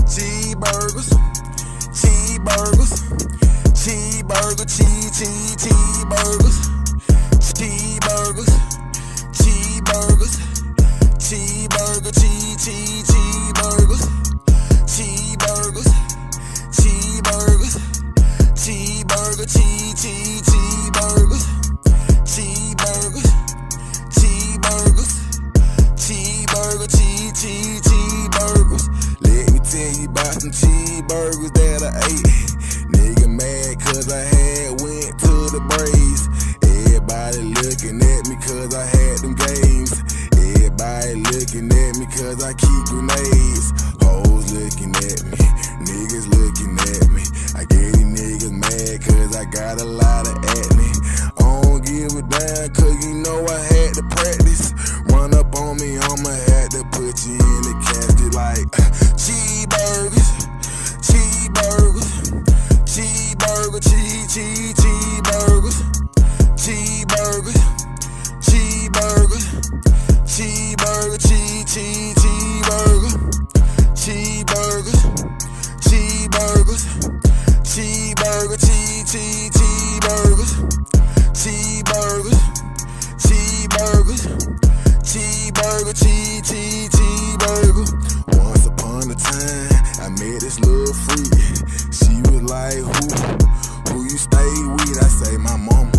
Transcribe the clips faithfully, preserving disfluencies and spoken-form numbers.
Cheeseburgers, cheeseburgers, cheeseburger, cheese, cheese, cheeseburgers, cheeseburgers, cheeseburgers, cheeseburger, cheese, cheese, cheeseburgers, cheeseburgers, cheeseburgers, cheeseburger, cheese, cheese, cheeseburgers, cheeseburgers, cheeseburgers, cheeseburger, cheese, cheese, cheeseburgers. Let me tell you about some cheeseburgers that I ate. Nigga mad cause I had went to the Braves. Everybody looking at me cause I had them games. Everybody looking at me cause I keep grenades. Hoes looking at me, niggas looking at me. I get these niggas mad cause I got a lot of acne. I don't give a damn cause you know I had to practice. Run up on me, I'ma have to put you in the casket like cheeseburgers, cheeseburgers, cheeseburger, cheese, cheese, cheeseburgers, cheeseburgers, cheeseburgers, cheeseburger, cheese, cheese, cheeseburger, cheeseburgers, cheeseburgers, cheeseburger, cheese, cheese, cheeseburgers, cheeseburgers, cheeseburgers, cheeseburger, cheese, cheese, cheeseburger. Once upon a time, I met this little freak. She was like, who, who you stay with? I say, my mama.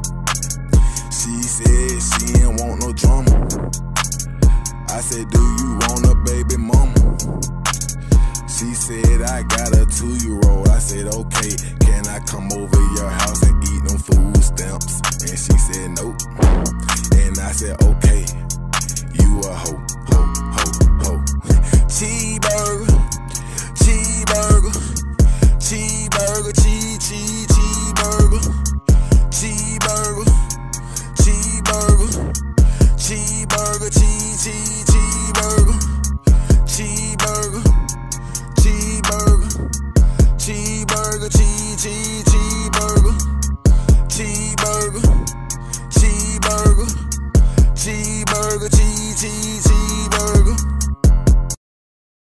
She said she ain't want no drama. I said, do you want a baby mama? She said, I got a two-year-old. I said, okay, can I come over your house and eat them food stamps? And she said, nope. And I said, okay, you a hoe, hoe, hoe, hoe. Cheeseburger, cheeseburger, cheeseburger, cheese, cheese, cheeseburger, cheeseburger, cheeseburger, cheeseburger, cheese, cheese, cheeseburger, cheeseburger, cheeseburger, cheeseburger, cheese, cheese.